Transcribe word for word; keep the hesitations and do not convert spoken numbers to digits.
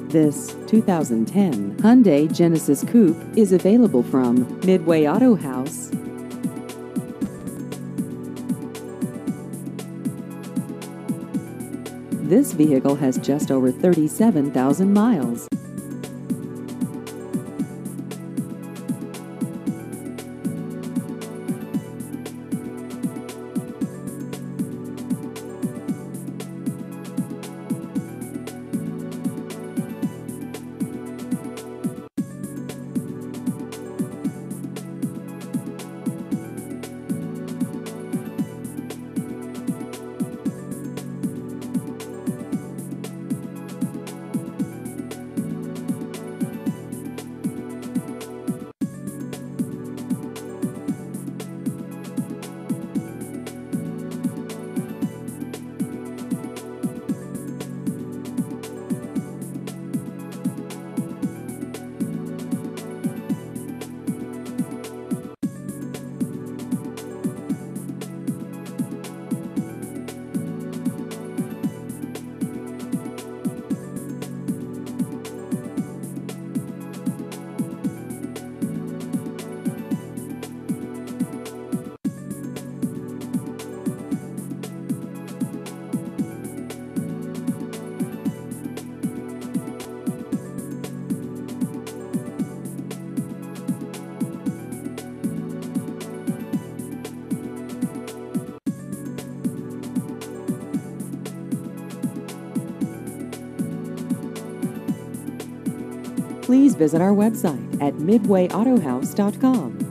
This two thousand ten Hyundai Genesis Coupe is available from Midway Auto House. This vehicle has just over thirty-seven thousand miles. Please visit our website at midway auto house dot com.